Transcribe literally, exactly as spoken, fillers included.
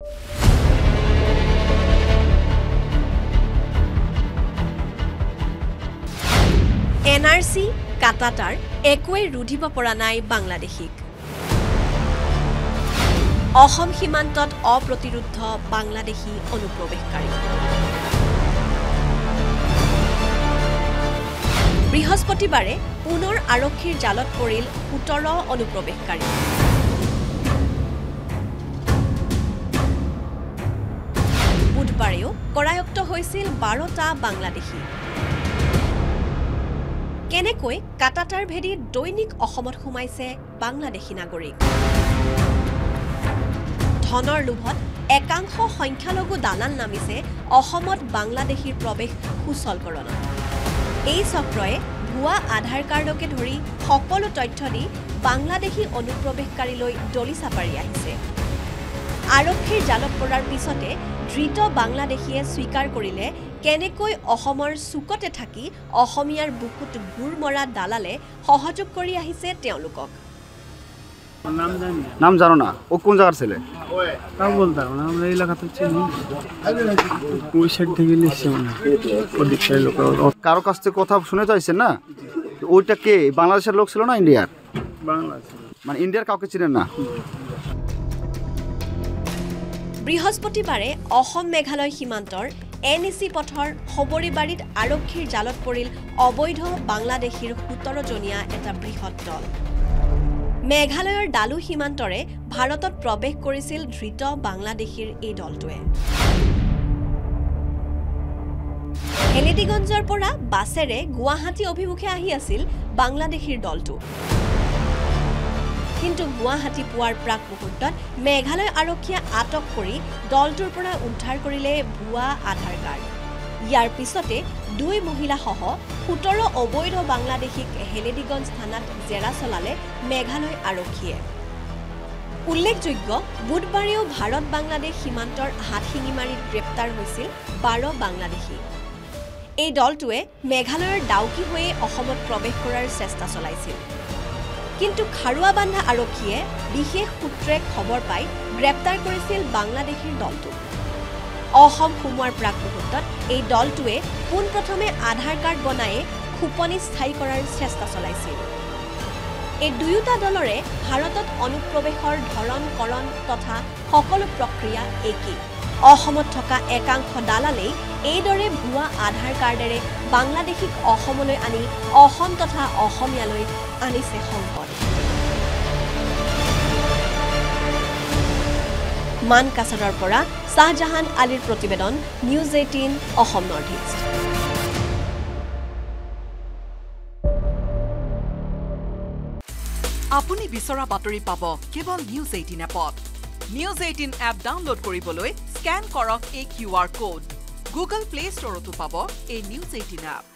N R C কাটাটাৰ একোৱেই ৰুধিব পৰা নাই বাংলাদেশীক অসম সীমান্তত অপ্ৰতিৰোধ বাংলাদেশী অনুপ্ৰৱেশকাৰী বৃহস্পতিবাৰে পুনৰ আৰক্ষীৰ জালত পৰিল সোতৰ অনুপ্ৰৱেশকাৰী বুধবাৰেও কৰায়ত্ব হৈছিল বাৰটা বাংলাদেশী কেনেকৈ কাটাটাৰ ভেদি দৈনিক অসমত সোমাইছে বাংলাদেশী নাগৰিক ধনৰ লোভত একাংশ সংখ্যালঘু দালাল নামিছে অসমত বাংলাদেশীৰ প্ৰৱেশ সুচলকৰণত এই চক্ৰয়ে ভুৱা আধাৰ কাৰ্ডকে ধৰি সকলো তথ্য দি বাংলাদেশী অনুপ্ৰৱেশকাৰীলৈ দলি চাপাৰি আহিছে আৰক্ষীৰ জালত পৰাৰ পিছতে ধৃত বাংলাদেশীয়ে স্বীকাৰ কৰিলে কেনেকৈ অসমৰ চুকতে থাকি অসমীয়াৰ বুকুত গুৰ মৰা দালালে সহযোগ কৰি আহিছে তেওঁলোকক নাম জানো না ও কোন জায়গার ছেলে তা বলতে পারবো না আমরা এলাকাতে চিনি ওই সাইড থেকে লিখছে ওদিক সাইড লোক কারো কাছ থেকে কথা শুনে তো আইছেন না ওইটা কে বাংলাদেশের লোক ছিল না ইন্ডিয়ার বাংলাদেশ মানে ইন্ডিয়ার কাউকে চিনেন না বৃহস্পতিবাৰে অসম মেঘালয় সীমান্তৰ এন ই চি পথৰ খবৰিবাৰীত আৰক্ষীৰ জালত পৰিল অবৈধ বাংলাদেশীৰ সোতৰ জনীয়া এটা বৃহৎ দল মেঘালয়ৰ ডালু সীমান্তৰে ভাৰতত প্ৰৱেশ কৰিছিল ধৃত বাংলাদেশীৰ এই দলটোৱে হেলেডিগঞ্জৰ পৰা বাছেৰে গুৱাহাটী অভিমুখে আহি আছিল বাংলাদেশীৰ দলটো কিন্তু গুৱাহাটী পোৱাৰ প্ৰাক মুহূৰ্তত মেঘালয় আৰক্ষীয়ে আটক কৰি দলটোৰ পৰা উদ্ধাৰ কৰিলে ভুৱা আধাৰ কাৰ্ড ইয়াৰ পিছতে দুই মহিলাসহ সোতৰ অবৈধ বাংলাদেশীক হেলেডিগঞ্জ থানাত জেৰা চলালে মেঘালয় আৰক্ষীয়ে উল্লেখযোগ্য বুধবাৰেও ভাৰত বাংলাদেশ সীমান্তৰ হাতশিঙিমাৰীত গ্ৰেপ্তাৰ হৈছিল বাৰ বাংলাদেশী এই দলটোৱে মেঘালয়ৰ ডাউকি হৈয়ে অসমত প্ৰৱেশ কৰাৰ চেষ্টা চলাইছিল কিন্তু খাৰুৱাবান্ধা আৰক্ষীয়ে বিশেষ সূত্ৰে খবৰ পাই গ্ৰেপ্তাৰ কৰিছিল বাংলাদেশীৰ দলটোক অসম সোমোৱাৰ প্ৰাক মুহূৰ্তত এই দলটোৱে পোনপ্ৰথমে আধাৰ কাৰ্ড বনায়ে খুপনি স্থায়ী কৰাৰ চেষ্টা চলাইছিল এই দুয়োটা দলৰে ভাৰতত অনুপ্ৰৱেশৰ ধৰণ কৰণ তথা সকলো প্ৰক্ৰিয়া একেই অসমত থকা একাংশ দালালেই এইদৰে ভুৱা আধাৰ কাৰ্ডেৰে বাংলাদেশীক অসমলৈ আনি অসম তথা অসমীয়ালৈ আনিছে সংকট মানকাছাৰৰ পৰা শাহজাহান আলীৰ প্ৰতিবেদন news eighteen Assam north east আপুনি বিচৰা বাতৰি পাব কেৱল নিউজ এইটিন এপত নিউজ এইটিন এপ ডাউনলোড কৰিবলৈ স্ক্যান কৰক এই Q R code Google play ষ্টৰতো পাব এই নিউজ এইটিন এপ